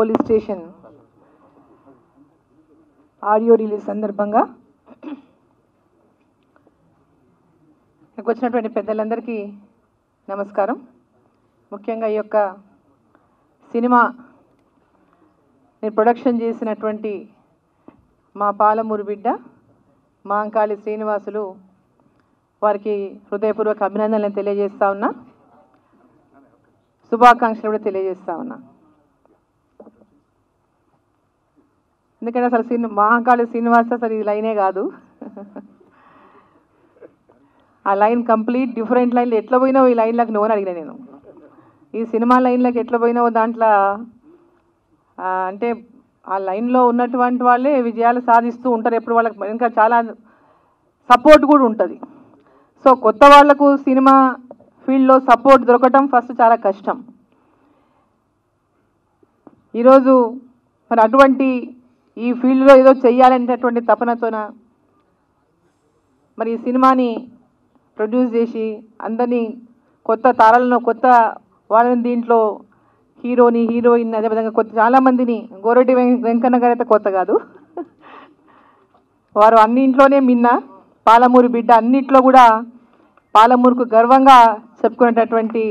Police station audio release సందర్భంగా ఇక్కడికి వచ్చినటువంటి పెద్దలందరికీ నమస్కారం. ముఖ్యంగా ఈ యొక్క సినిమా నేను ప్రొడక్షన్ చేసినటువంటి మా పాలమూరు బిడ్డ మాంకాళి శ్రీనివాసులు వారికి హృదయపూర్వక అభినందనలు తెలియజేస్తా ఉన్నా, శుభాకాంక్షలు కూడా తెలియజేస్తా ఉన్నా. ఎందుకంటే అసలు మహాకాళి శ్రీనివాస్ అసలు ఈ లైనే కాదు, ఆ లైన్ కంప్లీట్ డిఫరెంట్ లైన్లు. ఎట్లా పోయినావు ఈ లైన్లకు నువ్వు అని అడిగిన నేను. ఈ సినిమా లైన్లకు ఎట్లా పోయినావు దాంట్లో అంటే ఆ లైన్లో ఉన్నటువంటి వాళ్ళే విజయాలు సాధిస్తూ ఉంటారు. ఎప్పుడు వాళ్ళకి ఇంకా చాలా సపోర్ట్ కూడా ఉంటుంది. సో కొత్త వాళ్లకు సినిమా ఫీల్డ్లో సపోర్ట్ దొరకటం ఫస్ట్ చాలా కష్టం. ఈరోజు మరి అటువంటి ఈ ఫీల్డ్లో ఏదో చెయ్యాలనేటటువంటి తపనతోన మరి ఈ సినిమాని ప్రొడ్యూస్ చేసి అందరినీ కొత్త తారలను కొత్త వాళ్ళని దీంట్లో హీరోని హీరోయిన్ అదేవిధంగా కొత్త చాలామందిని గోరెడ్డి వెంకన్న గారు అయితే కొత్త కాదు, వారు అన్నింట్లోనే మిన్న పాలమూరు బిడ్డ, అన్నిట్లో కూడా పాలమూరుకు గర్వంగా చెప్పుకునేటటువంటి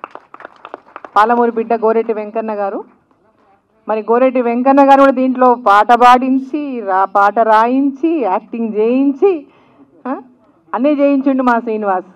పాలమూరు బిడ్డ గోరెడ్డి వెంకన్న గారు. మరి గోరెడ్డి వెంకన్న గారు కూడా దీంట్లో పాట పాడించి పాట రాయించి యాక్టింగ్ చేయించి అన్నీ చేయించిండు మా శ్రీనివాస్.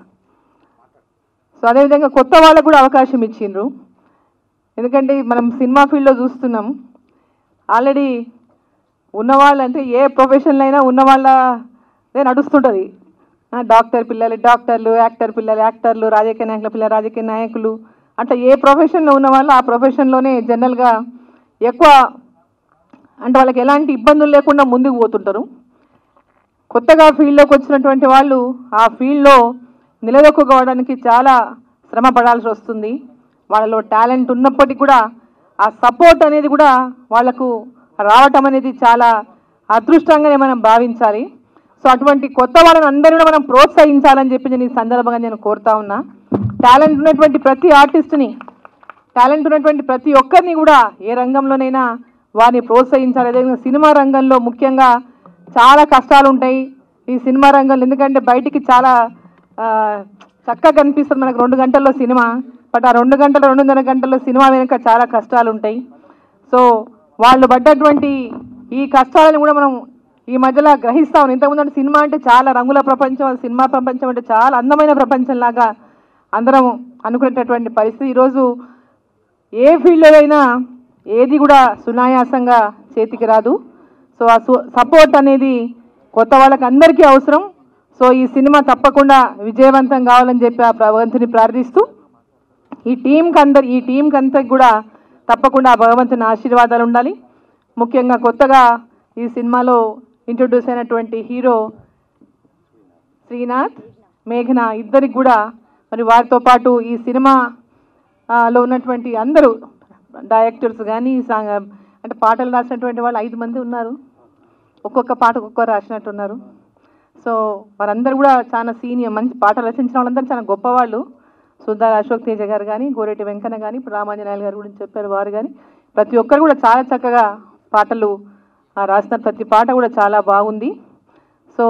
సో అదేవిధంగా కొత్త వాళ్ళకు కూడా అవకాశం ఇచ్చిండ్రు. ఎందుకంటే మనం సినిమా ఫీల్డ్లో చూస్తున్నాం, ఆల్రెడీ ఉన్నవాళ్ళు అంటే ఏ ప్రొఫెషన్లో అయినా ఉన్నవాళ్ళదే నడుస్తుంటుంది. డాక్టర్ పిల్లలు డాక్టర్లు, యాక్టర్ పిల్లలు యాక్టర్లు, రాజకీయ నాయకుల పిల్లలు రాజకీయ నాయకులు, అట్లా ఏ ప్రొఫెషన్లో ఉన్న వాళ్ళు ఆ ప్రొఫెషన్లోనే జనరల్గా ఎక్కువ అంటే వాళ్ళకి ఎలాంటి ఇబ్బందులు లేకుండా ముందుకు పోతుంటారు. కొత్తగా ఫీల్డ్లోకి వచ్చినటువంటి వాళ్ళు ఆ ఫీల్డ్లో నిలదొక్కుకోవడానికి చాలా శ్రమ పడాల్సి వస్తుంది. వాళ్ళలో టాలెంట్ ఉన్నప్పటికీ కూడా ఆ సపోర్ట్ అనేది కూడా వాళ్లకు రావటం అనేది చాలా అదృష్టంగానే మనం భావించాలి. సో అటువంటి కొత్త వాళ్ళని అందరూ మనం ప్రోత్సహించాలని చెప్పి నేను ఈ సందర్భంగా నేను కోరుతా ఉన్నా. టాలెంట్ ఉన్నటువంటి ప్రతి ఆర్టిస్ట్ని, టాలెంట్ ఉన్నటువంటి ప్రతి ఒక్కరిని కూడా ఏ రంగంలోనైనా వారిని ప్రోత్సహించాలి. అదేవిధంగా సినిమా రంగంలో ముఖ్యంగా చాలా కష్టాలు ఉంటాయి ఈ సినిమా రంగంలో. ఎందుకంటే బయటికి చాలా చక్కగా కనిపిస్తుంది మనకు 2 గంటల్లో సినిమా, బట్ ఆ 2 గంటలు 2.5 గంటల్లో సినిమా వెనుక చాలా కష్టాలు ఉంటాయి. సో వాళ్ళు పడ్డటువంటి ఈ కష్టాలను కూడా మనం ఈ మధ్యలో గ్రహిస్తా ఉన్నాం. ఇంతకుముందు అంటే సినిమా అంటే చాలా రంగుల ప్రపంచం, సినిమా ప్రపంచం అంటే చాలా అందమైన ప్రపంచంలాగా అందరం అనుకునేటటువంటి పరిస్థితి. ఈరోజు ఏ ఫీల్డ్లో అయినా ఏది కూడా సునాయాసంగా చేతికి రాదు. సో ఆ సపోర్ట్ అనేది కొత్త వాళ్ళకి అందరికీ అవసరం. సో ఈ సినిమా తప్పకుండా విజయవంతం కావాలని చెప్పి ఆ భగవంతుని ప్రార్థిస్తూ ఈ టీంకి అంతకి కూడా తప్పకుండా ఆ భగవంతుని ఆశీర్వాదాలు ఉండాలి. ముఖ్యంగా కొత్తగా ఈ సినిమాలో ఇంట్రొడ్యూస్ అయినటువంటి హీరో శ్రీనాథ్, మేఘన ఇద్దరికి కూడా మరి వారితో పాటు ఈ సినిమాలో ఉన్నటువంటి అందరూ డైరెక్టర్స్ కానీ అంటే పాటలు రాసినటువంటి వాళ్ళు 5 మంది ఉన్నారు. ఒక్కొక్క పాట ఒక్కొక్కరు రాసినట్టున్నారు. సో వారందరూ కూడా చాలా సీనియర్, మంచి పాటలు రచించిన వాళ్ళందరూ చాలా గొప్పవాళ్ళు. సుందర అశోక్ తేజ గారు కానీ, గోరెడ్డి వెంకన్న కానీ, ఇప్పుడు రామాంజనేయులు గారు గురించి చెప్పారు వారు కానీ, ప్రతి ఒక్కరు కూడా చాలా చక్కగా పాటలు రాసిన ప్రతి పాట కూడా చాలా బాగుంది. సో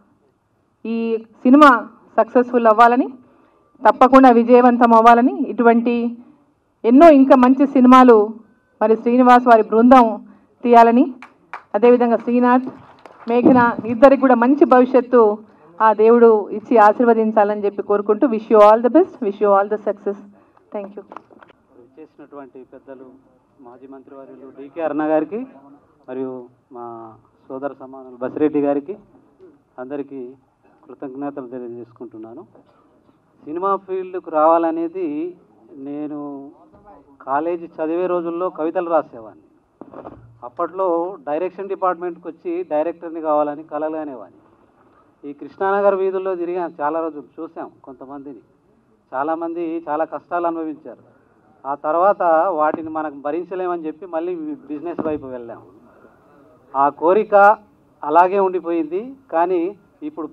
ఈ సినిమా సక్సెస్ఫుల్ అవ్వాలని, తప్పకుండా విజయవంతం అవ్వాలని, ఇటువంటి ఎన్నో ఇంకా మంచి సినిమాలు మరి శ్రీనివాస్ వారి బృందం తీయాలని, అదేవిధంగా శ్రీనాథ్, మేఘన ఇద్దరికి కూడా మంచి భవిష్యత్తు ఆ దేవుడు ఇచ్చి ఆశీర్వదించాలని చెప్పి కోరుకుంటూ wish you all the best, wish you all the success. Thank you. చేసినటువంటి పెద్దలు మాజీ మంత్రివర్యులు డికే అరుణ గారికి మరియు మా సోదర సమానులు బసిరెడ్డి గారికి అందరికీ కృతజ్ఞతలు తెలియజేసుకుంటున్నాను. సినిమా ఫీల్డ్కు రావాలనేది నేను కాలేజీ చదివే రోజుల్లో కవితలు రాసేవాడిని. అప్పట్లో డైరెక్షన్ డిపార్ట్మెంట్కి వచ్చి డైరెక్టర్ని కావాలని కలలు అనేవాడిని. ఈ కృష్ణానగర్ వీధుల్లో తిరిగాను, చాలా రోజులు చూసాం కొంతమందిని. చాలామంది చాలా కష్టాలు అనుభవించారు. ఆ తర్వాత వాటిని మనకు భరించలేమని చెప్పి మళ్ళీ బిజినెస్ వైపు వెళ్ళాము. ఆ కోరిక అలాగే ఉండిపోయింది. కానీ ఇప్పుడు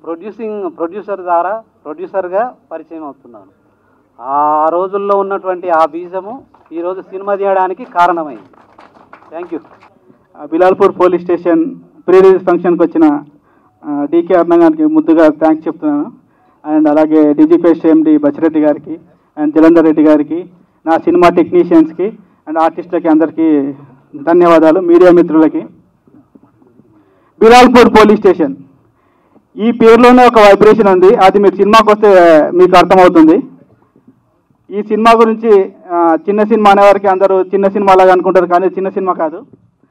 ప్రొడ్యూసర్గా పరిచయం అవుతున్నాను. ఆ రోజుల్లో ఉన్నటువంటి ఆ బీజము ఈరోజు సినిమా తీయడానికి కారణమైంది. Thank you. Bilalpur police station pre release ఫంక్షన్కి వచ్చిన డీకే అరుణ గారికి ముద్దుగా థ్యాంక్స్ చెప్తున్నాను. అండ్ అలాగే డీజీపీఎస్ ఎండి బసిరెడ్డి గారికి అండ్ జలంధర్ రెడ్డి గారికి, నా సినిమా టెక్నీషియన్స్కి అండ్ ఆర్టిస్టులకి అందరికీ ధన్యవాదాలు. మీడియా మిత్రులకి. బిలాల్పూర్ పోలీస్ స్టేషన్ ఈ పేరులోనే ఒక వైబ్రేషన్ ఉంది. అది మీరు సినిమాకి వస్తే మీకు అర్థమవుతుంది. ఈ సినిమా గురించి చిన్న సినిమా అనేవారికి అందరూ చిన్న సినిమా లాగా అనుకుంటారు, కానీ చిన్న సినిమా కాదు.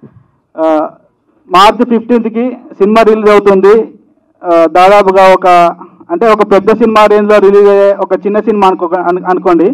మార్చి 15కి సినిమా రిలీజ్ అవుతుంది. దాదాపుగా ఒక పెద్ద సినిమా రేంజ్లో రిలీజ్ అయ్యే ఒక చిన్న సినిమా అనుకోండి.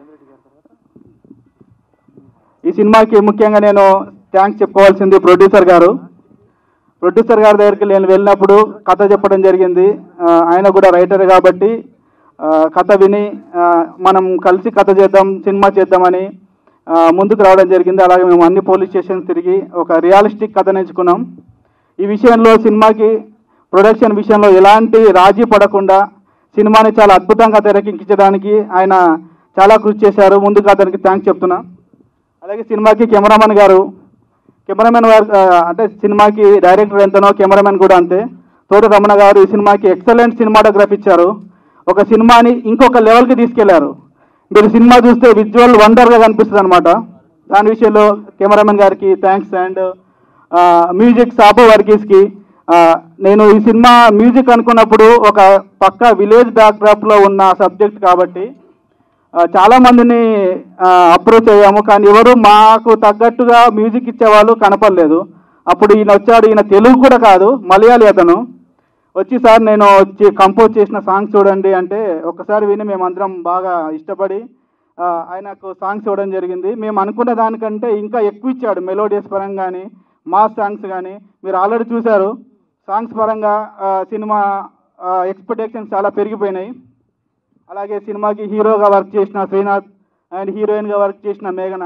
ఈ సినిమాకి ముఖ్యంగా నేను థ్యాంక్స్ చెప్పుకోవాల్సింది ప్రొడ్యూసర్ గారు దగ్గరికి నేను వెళ్ళినప్పుడు కథ చెప్పడం జరిగింది. ఆయన కూడా రైటర్ కాబట్టి కథ విని మనం కలిసి కథ చేద్దాం, సినిమా చేద్దామని ముందుకు రావడం జరిగింది. అలాగే మేము అన్ని పోలీస్ స్టేషన్స్ తిరిగి ఒక రియలిస్టిక్ కథ ఎంచుకున్నాం. ఈ విషయంలో సినిమాకి ప్రొడక్షన్ విషయంలో ఎలాంటి రాజీ పడకుండా సినిమాని చాలా అద్భుతంగా తెరకెక్కించడానికి ఆయన చాలా కృషి చేశారు. ముందుకు అతనికి థ్యాంక్స్ చెప్తున్నా. అలాగే సినిమాకి కెమెరామెన్ గారు అంటే సినిమాకి డైరెక్టర్ ఎంతనో కెమెరామెన్ కూడా అంతే. తోట రమణ గారు ఈ సినిమాకి ఎక్సలెంట్ సినిమాటోగ్రఫీ ఇచ్చారు. ఒక సినిమాని ఇంకొక లెవెల్కి తీసుకెళ్లారు. మీరు సినిమా చూస్తే విజువల్ వండర్గా కనిపిస్తుంది అనమాట. దాని విషయంలో కెమెరామెన్ గారికి థ్యాంక్స్. అండ్ మ్యూజిక్ సాపు వర్గీస్కి. నేను ఈ సినిమా మ్యూజిక్ అనుకున్నప్పుడు ఒక పక్క విలేజ్ బ్యాక్డ్రాప్లో ఉన్న సబ్జెక్ట్ కాబట్టి చాలామందిని అప్రోచ్ అయ్యాము, కానీ ఎవరు మాకు తగ్గట్టుగా మ్యూజిక్ ఇచ్చేవాళ్ళు కనపడలేదు. అప్పుడు ఈయన వచ్చాడు. ఈయన తెలుగు కూడా కాదు, మలయాళీ అతను. వచ్చి సార్ నేను వచ్చి కంపోజ్ చేసిన సాంగ్స్ చూడండి అంటే ఒక్కసారి విని మేమందరం బాగా ఇష్టపడి ఆయనకు సాంగ్స్ ఇవ్వడం జరిగింది. మేము అనుకున్న దానికంటే ఇంకా ఎక్కువ ఇచ్చాడు. మెలోడియస్ పరంగా కానీ మాస్ సాంగ్స్ కానీ మీరు ఆల్రెడీ చూశారు. సాంగ్స్ పరంగా సినిమా ఎక్స్పెక్టేషన్స్ చాలా పెరిగిపోయినాయి. అలాగే సినిమాకి హీరోగా వర్క్ చేసిన శ్రీనాథ్ అండ్ హీరోయిన్గా వర్క్ చేసిన మేఘన.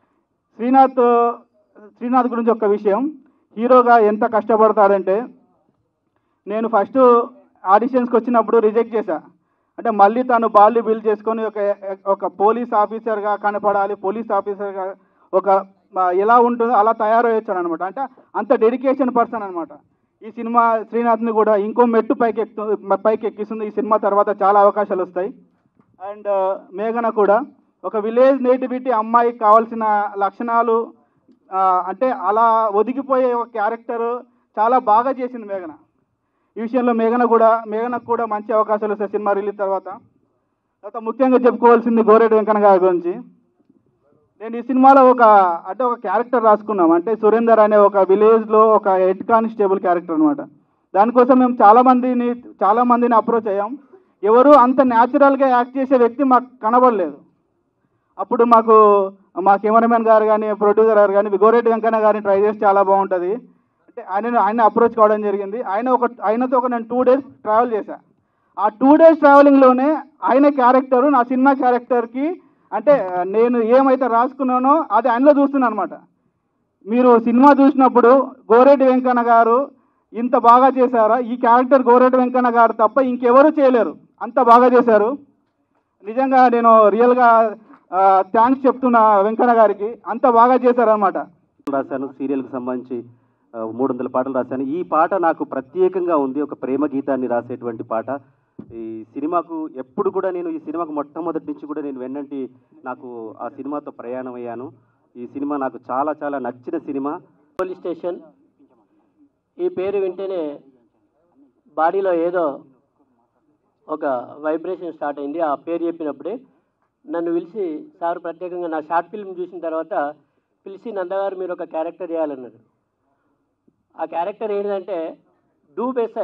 శ్రీనాథ్ గురించి ఒక విషయం, హీరోగా ఎంత కష్టపడతాడంటే, నేను ఫస్ట్ ఆడిషన్స్కి వచ్చినప్పుడు రిజెక్ట్ చేశా. అంటే మళ్ళీ తను బాల్ని బిల్డ్ చేసుకొని ఒక పోలీస్ ఆఫీసర్గా కనపడాలి, పోలీస్ ఆఫీసర్గా ఎలా ఉంటుందో అలా తయారయ్యొచ్చాడు అనమాట. అంటే అంత డెడికేషన్ పర్సన్ అనమాట. ఈ సినిమా శ్రీనాథ్ని కూడా ఇంకో మెట్టు పైకి ఎక్కిస్తుంది. ఈ సినిమా తర్వాత చాలా అవకాశాలు వస్తాయి. అండ్ మేఘన కూడా ఒక విలేజ్ నేటివిటీ అమ్మాయికి కావాల్సిన లక్షణాలు, అంటే అలా ఒదిగిపోయే ఒక క్యారెక్టర్ చాలా బాగా చేసింది మేఘన. ఈ విషయంలో మేఘనకు కూడా మంచి అవకాశాలు వస్తాయి సినిమా రిలీజ్ తర్వాత. ముఖ్యంగా చెప్పుకోవాల్సింది గోరెడ్డి వెంకన్న గారి గురించి. నేను ఈ సినిమాలో ఒక క్యారెక్టర్ రాసుకున్నాం. అంటే సురేందర్ అనే ఒక విలేజ్లో ఒక హెడ్ కానిస్టేబుల్ క్యారెక్టర్ అనమాట. దానికోసం మేము చాలా మందిని అప్రోచ్ అయ్యాం. ఎవరు అంత న్యాచురల్గా యాక్ట్ చేసే వ్యక్తి మాకు కనబడలేదు. అప్పుడు మా కెమెరామెన్ గారు కానీ ప్రొడ్యూసర్ గారు కానీ గోరెడ్డి వెంకన్న గారిని ట్రై చేసి చాలా బాగుంటుంది అంటే ఆయన అప్రోచ్ కావడం జరిగింది. ఆయనతో నేను 2 days ట్రావెల్ చేశాను. ఆ 2 days ట్రావెలింగ్లోనే ఆయన క్యారెక్టరు నా సినిమా క్యారెక్టర్కి, అంటే నేను ఏమైతే రాసుకున్నానో అది ఆయనలో చూస్తున్నాను అనమాట. మీరు సినిమా చూసినప్పుడు గోరెడ్డి వెంకన్న గారు ఇంత బాగా చేశారా, ఈ క్యారెక్టర్ గోరెడ్డి వెంకన్న గారు తప్ప ఇంకెవరూ చేయలేరు, అంత బాగా చేశారు. నిజంగా నేను రియల్గా థ్యాంక్స్ చెప్తున్నా వెంకన్న గారికి, అంత బాగా చేశారనమాట. రాశాను సీరియల్కి సంబంధించి 300 పాటలు రాశాను. ఈ పాట నాకు ప్రత్యేకంగా ఉంది. ఒక ప్రేమ గీతాన్ని రాసేటువంటి పాట. ఈ సినిమాకు ఎప్పుడు కూడా నేను ఈ సినిమాకు మొట్టమొదటి నుంచి కూడా నేను వెన్నంటి నాకు ఆ సినిమాతో ప్రయాణం అయ్యాను. ఈ సినిమా నాకు చాలా చాలా నచ్చిన సినిమా. పోలీస్ స్టేషన్ ఈ పేరు వింటేనే బాడీలో ఏదో ఒక వైబ్రేషన్ స్టార్ట్ అయింది. ఆ పేరు చెప్పినప్పుడే నన్ను పిలిచి సార్ ప్రత్యేకంగా నా షార్ట్ ఫిల్మ్ చూసిన తర్వాత పిలిచి నందగారు మీరు ఒక క్యారెక్టర్ చేయాలన్నారు. ఆ క్యారెక్టర్ ఏంటంటే డూబేసాయి.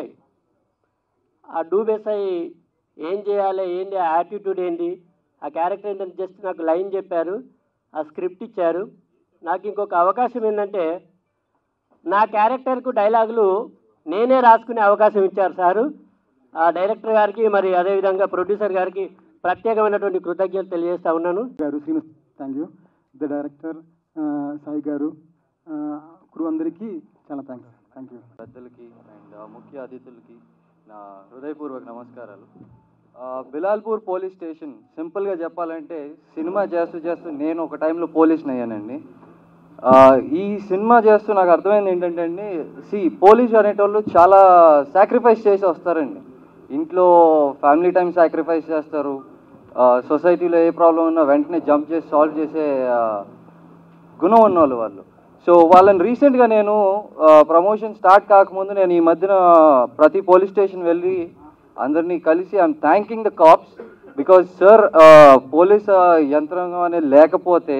ఆ డూబేసాయి ఏం చేయాలి, ఏంటి ఆ యాటిట్యూడ్ ఏంటి, ఆ క్యారెక్టర్ ఏంటంటే జస్ట్ నాకు లైన్ చెప్పారు, ఆ స్క్రిప్ట్ ఇచ్చారు. నాకు ఇంకొక అవకాశం ఏంటంటే నా క్యారెక్టర్కు డైలాగులు నేనే రాసుకునే అవకాశం ఇచ్చారు సారు. ఆ డైరెక్టర్ గారికి మరి అదేవిధంగా ప్రొడ్యూసర్ గారికి ప్రత్యేకమైనటువంటి కృతజ్ఞతలు తెలియజేస్తా ఉన్నాను. Thank you. The director Sai గారు, క్రూ అందరికీ చాలా థ్యాంక్ యూ. పెద్దలకి అండ్ ముఖ్య అతిథులకి నా హృదయపూర్వక నమస్కారాలు. బిలాల్పూర్ పోలీస్ స్టేషన్ సింపుల్గా చెప్పాలంటే సినిమా చేస్తూ నేను ఒక టైంలో పోలీస్ని అయ్యానండి. ఈ సినిమా చేస్తూ నాకు అర్థమైంది ఏంటంటే అండి, పోలీస్ అనేటోళ్ళు చాలా సాక్రిఫైస్ చేసి వస్తారండి. ఇంట్లో ఫ్యామిలీ టైం సాక్రిఫైస్ చేస్తారు, సొసైటీలో ఏ ప్రాబ్లం ఉన్నా వెంటనే జంప్ చేసి సాల్వ్ చేసే గుణం ఉన్నవాళ్ళు వాళ్ళు. సో వాళ్ళని రీసెంట్గా నేను ప్రమోషన్ స్టార్ట్ కాకముందు నేను ఈ మధ్యన ప్రతి పోలీస్ స్టేషన్ వెళ్ళి అందరినీ కలిసి I'm thanking the cops because sir police యంత్రాంగం అనేది లేకపోతే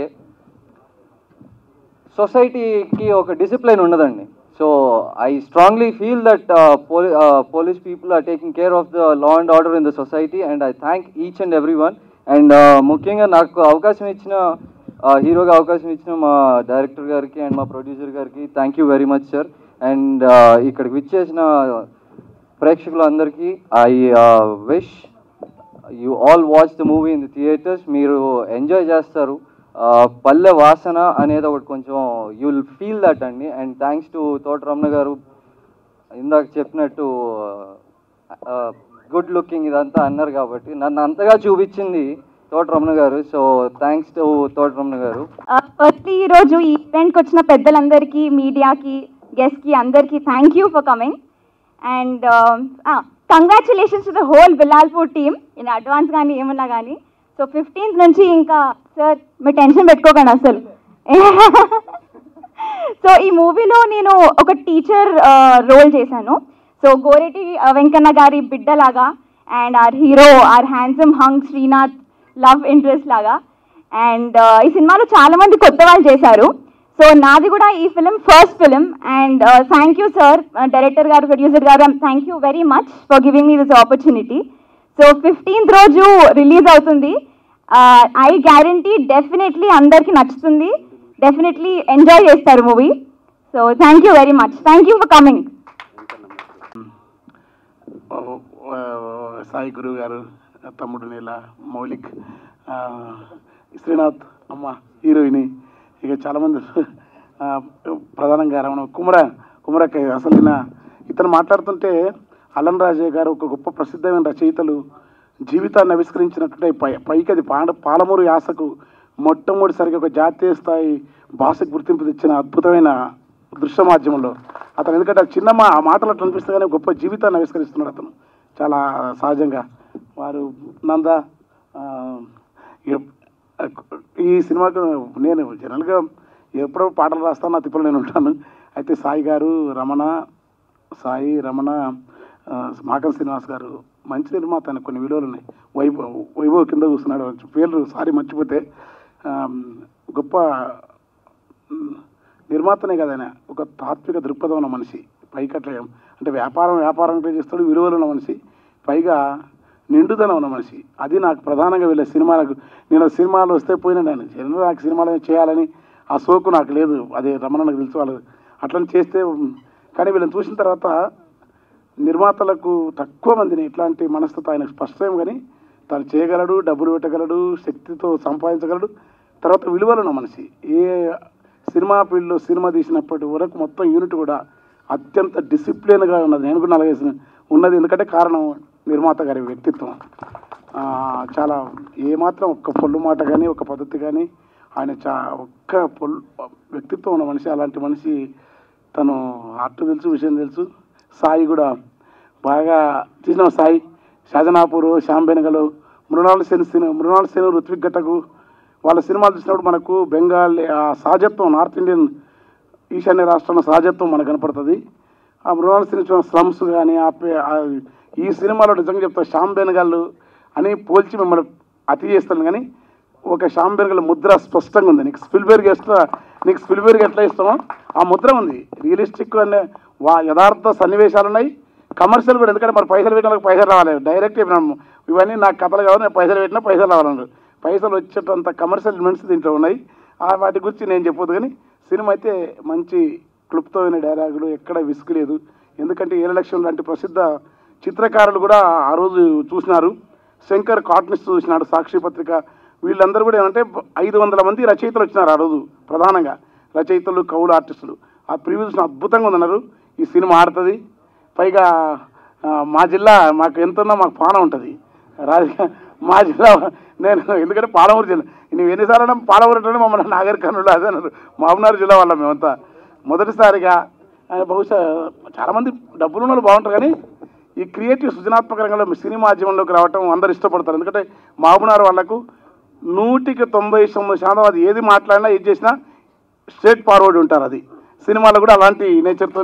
సొసైటీకి ఒక డిసిప్లిన్ ఉండదండి. So I strongly feel that police people are taking care of the law and order in the society and I thank each and every one. And ముఖ్యంగా నాకు అవకాశం ఇచ్చిన హీరోగా అవకాశం ఇచ్చిన మా డైరెక్టర్ గారికి అండ్ మా ప్రొడ్యూసర్ గారికి thank you very much sir. And ఇక్కడికి విచ్చేసిన ప్రేక్షకులందరికీ I wish you all watch the movie in the theatres. మీరు ఎంజాయ్ చేస్తారు. పల్లె వాసన అనేది ఒకటి కొంచెం యూ విల్ ఫీల్ దట్ అండి. And thanks to Thota Ramana గారు, ఇందాక చెప్పినట్టు గుడ్ లుకింగ్ ఇదంతా అన్నారు కాబట్టి నన్ను అంతగా చూపించింది తోట రమణ గారు. So thanks to Thota Ramana గారు. ఫస్ట్లీ ఈరోజు ఈ ఈవెంట్కి వచ్చిన పెద్దలందరికీ, మీడియాకి, గెస్ట్కి అందరికీ thank you for coming. And congratulations to the whole Bilalpur team in advance కానీ ఏమన్నా కానీ. సో 15th నుంచి ఇంకా సార్ మీరు టెన్షన్ పెట్టుకోకండి అసలు. సో ఈ మూవీలో నేను ఒక టీచర్ రోల్ చేశాను. సో గోరెటి వెంకన్న గారి బిడ్డలాగా and our hero our handsome hunk Srinath love interest లాగా. అండ్ ఈ సినిమాలో చాలామంది కొత్త వాళ్ళు చేశారు. సో నాది కూడా ఈ film first film. And thank you sir, director గారు, ప్రొడ్యూసర్ గారు, thank you very much for giving me this opportunity. So 15th రోజు రిలీజ్ అవుతుంది. ఐ గ్యారంటీ డెఫినెట్లీ అందరికీ నచ్చుతుంది, డెఫినెట్లీ ఎంజాయ్ చేస్తారు movie. So thank you very much, thank you for coming. Sai గురువు గారు, తమ్ముడు నీల, మౌలిక్, శ్రీనాథ్ అమ్మ హీరోయిని, ఇక చాలామంది ప్రధానంగా రమణ కుమరక్క. అసలు ఇతను మాట్లాడుతుంటే అల్లం రాజయ్య గారు ఒక గొప్ప ప్రసిద్ధమైన రచయితలు జీవితాన్ని ఆవిష్కరించినట్టుంటే పైకి అది పాలమూరు యాసకు మొట్టమొదటిసారిగా ఒక జాతీయ స్థాయి భాషకు గుర్తింపు తెచ్చిన అద్భుతమైన దృశ్య మాధ్యమంలో అతను. ఎందుకంటే చిన్న మాటలు అట్లా అనిపిస్తే కానీ గొప్ప జీవితాన్ని ఆవిష్కరిస్తున్నాడు అతను చాలా సహజంగా. వారు నంద ఈ సినిమాకు నేను జనరల్గా ఎప్పుడో పాటలు రాస్తాను, నా తిప్పలు నేను ఉంటాను. అయితే సాయి గారు, రమణ, మాకన్ శ్రీనివాస్ గారు మంచి నిర్మాత, ఆయన కొన్ని విలువలు ఉన్నాయి. వైభవ్ కింద చూస్తున్నాడు, పేర్లు సారీ మర్చిపోతే. గొప్ప నిర్మాతనే కదా ఆయన, ఒక తాత్విక దృక్పథం ఉన్న మనిషి. పైకట్ల అంటే వ్యాపారం చేస్తాడు, విలువలు ఉన్న మనిషి, పైగా నిండుదనం ఉన్న మనిషి. అది నాకు ప్రధానంగా వీళ్ళ సినిమాలకు, నేను సినిమాలు వస్తే పోయినా నేను జనరల్ నాకు సినిమాలు చేయాలని ఆ సోకు నాకు లేదు. అదే రమణ నాకు తెలుసు, వాళ్ళు అట్లని చేస్తే. కానీ వీళ్ళని చూసిన తర్వాత నిర్మాతలకు తక్కువ మందిని ఇట్లాంటి మనస్తత్వం ఆయనకు స్పష్టం. కానీ తను చేయగలడు, డబ్బులు పెట్టగలడు, శక్తితో సంపాదించగలడు, తర్వాత విలువలు ఉన్న మనిషి. ఏ సినిమా ఫీల్డ్లో సినిమా తీసినప్పటి వరకు మొత్తం యూనిట్ కూడా అత్యంత డిసిప్లిన్గా ఉన్నది. నేను కూడా నలగేసిన ఉన్నది. ఎందుకంటే కారణం నిర్మాత గారి వ్యక్తిత్వం. చాలా ఏమాత్రం ఒక్క పొల్లు మాట కానీ ఒక పద్ధతి కానీ ఆయన ఒక్క వ్యక్తిత్వం ఉన్న మనిషి. అలాంటి మనిషి తను ఆర్ట్ తెలుసు, విషయం తెలుసు. సాయి కూడా బాగా తీసిన సాయి షాజనాపూర్, శాంబెనగలు, మృణాల్ సేను, ఋత్విక్ ఘటకు వాళ్ళ సినిమాలు చూసినప్పుడు మనకు బెంగాల్ సహజత్వం, నార్త్ ఇండియన్ ఈశాన్య రాష్ట్రంలో సహజత్వం మనకు కనపడుతుంది. ఆ మృణాల్ సేను స్లమ్స్ కానీ ఈ సినిమాలో నిజంగా చెప్తా శాంబెనగల్ అని పోల్చి మిమ్మల్ని అతి చేస్తాను. కానీ ఒక శాంబెనగల్ ముద్ర స్పష్టంగా ఉంది. నీకు స్పిల్బెర్గ్ ఎట్లా ఇస్తామో ఆ ముద్ర ఉంది. రియలిస్టిక్ అనే యథార్థ సన్నివేశాలు ఉన్నాయి, కమర్షియల్ కూడా. ఎందుకంటే మరి పైసలు పెట్టిన వాళ్ళకి పైసలు రావాలి. డైరెక్ట్ చెప్పినాము ఇవన్నీ నాకు కథలు కావాలి, నేను పైసలు పెట్టినా పైసలు రావాలన్నారు. పైసలు వచ్చేటంత కమర్షియల్ ఎలిమెంట్స్ దీంట్లో ఉన్నాయి. వాటి గురించి నేను చెప్పొద్దు. కానీ సినిమా అయితే మంచి క్లుప్తమైన డైలాగులు, ఎక్కడ విసుగు లేదు. ఎందుకంటే 7 లక్షల లాంటి ప్రసిద్ధ చిత్రకారులు కూడా ఆ రోజు చూసినారు. శంకర్ కార్టూనిస్ట్ చూసినాడు, సాక్షి పత్రిక, వీళ్ళందరూ కూడా ఏమంటే 500 మంది రచయితలు వచ్చినారు ఆ రోజు. ప్రధానంగా రచయితలు, కవులు, ఆర్టిస్టులు. ఆ ప్రివ్యూ చూసిన అద్భుతంగా ఉందన్నారు. ఈ సినిమా ఆడుతుంది. పైగా మా జిల్లా మాకు ఎంతున్నా మాకు పాన ఉంటుంది. మా జిల్లా నేను ఎందుకంటే పాలమూరు జిల్లా నువ్వు ఎన్నిసార్లు పాలమూరు అంటే మమ్మల్ని నాగర్ కర్నూలు అదే అన్నారు. మహబూబ్నగర్ జిల్లా వాళ్ళం మేమంతా. మొదటిసారిగా ఆయన బహుశా చాలామంది డబ్బులు ఉన్న వాళ్ళు బాగుంటారు, కానీ ఈ క్రియేటివ్ సృజనాత్మక రంగంలో సినీ మాధ్యమంలోకి రావటం అందరు ఇష్టపడతారు. ఎందుకంటే మహబూబ్నగర్ వాళ్ళకు 100% అది ఏది మాట్లాడినా ఏది చేసినా స్ట్రేట్ ఫార్వర్డ్ ఉంటారు. అది సినిమాలో కూడా అలాంటి నేచర్తో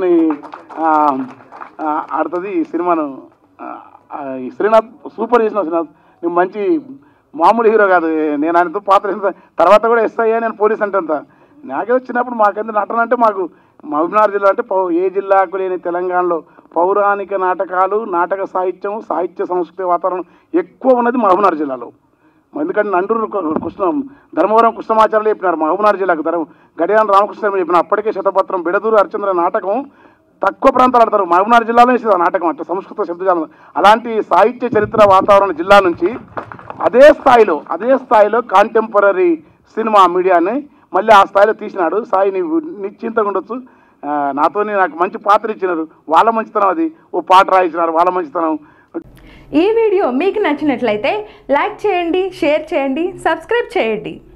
ఆడుతుంది ఈ సినిమాను. ఈ శ్రీనాథ్ సూపర్ చేసిన శ్రీనాథ్, నువ్వు మంచి మామూలు హీరో కాదు. నేను ఆయనతో పాత్ర తర్వాత కూడా ఎస్ఐ నేను పోలీస్ అంటే అంత నాకేదో చిన్నప్పుడు మాకెంత నటన అంటే మాకు మహబూబ్నగర్ జిల్లా అంటే ఏ జిల్లాకు లేని తెలంగాణలో పౌరాణిక నాటకాలు, నాటక సాహిత్యం, సాహిత్య సంస్కృతి వాతావరణం ఎక్కువ ఉన్నది మహబూబ్నగర్ జిల్లాలో. ఎందుకంటే నండూరు ధర్మవరం కృష్ణమాచార్యులు చెప్పినారు మహబూబ్నగర్ జిల్లాకు, గడియాన రామకృష్ణ చెప్పిన అప్పటికే శతపత్రం బిడదూరు హరిచంద్ర నాటకం తక్కువ ప్రాంతాలు ఆడతారు, మహబూబ్నగర్ జిల్లాలో వేసేది నాటకం అంటే సంస్కృత శబ్దజాలం. అలాంటి సాహిత్య చరిత్ర వాతావరణ జిల్లా నుంచి అదే స్థాయిలో కాంటెంపరీ సినిమా మీడియాని మళ్ళీ ఆ స్థాయిలో తీసినాడు సాయి. నీవు నిశ్చింతగా ఉండొచ్చు, నాకు మంచి పాత్ర ఇచ్చినారు, వాళ్ళ మంచితనం అది. ఓ పాట రాయించినారు, వాళ్ళ మంచితనం. ఈ వీడియో మీకు నచ్చినట్లయితే లైక్ చేయండి, షేర్ చేయండి, సబ్స్క్రైబ్ చేయండి.